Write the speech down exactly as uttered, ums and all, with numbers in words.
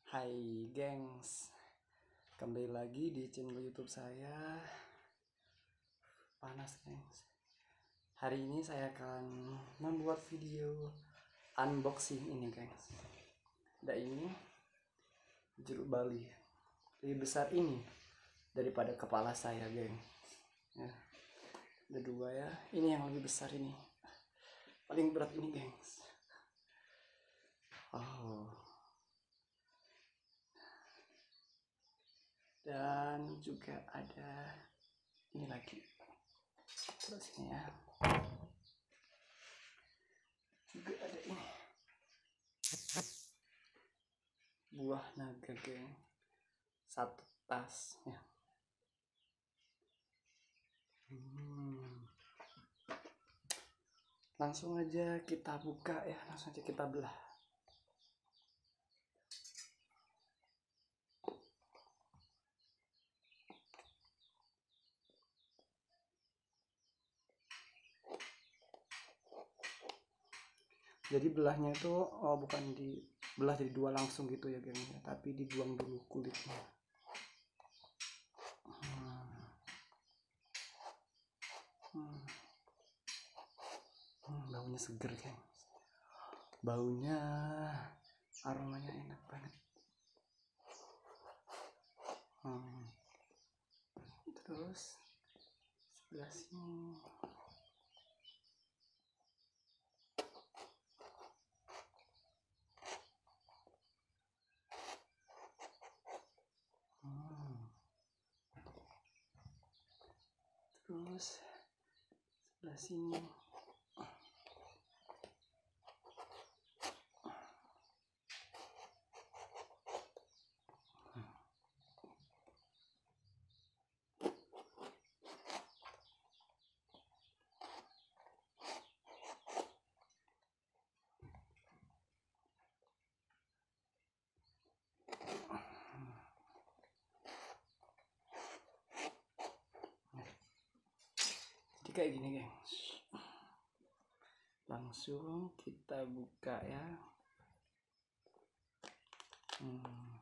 Hai gengs, kembali lagi di channel YouTube saya. Panas gengs. Hari ini saya akan membuat video unboxing ini gengs. Dan ini jeruk Bali lebih besar ini daripada kepala saya geng. Ya, ada dua ya. Ini yang lebih besar ini, paling berat ini gengs. Oh. Dan juga ada ini lagi, terus ini ya, juga ada ini buah naga geng, satu tas ya. hmm. Langsung aja kita buka ya, langsung aja kita belah. Jadi belahnya itu oh, bukan dibelah jadi dua langsung gitu ya geng, ya, tapi dibuang dulu kulitnya. Hmm. Hmm. Hmm, baunya seger geng, baunya aromanya enak banget. Hmm. Terus sebelah sini hmm. Terus sebelah sini jadi kayak gini gengs. Langsung kita buka ya. hmm.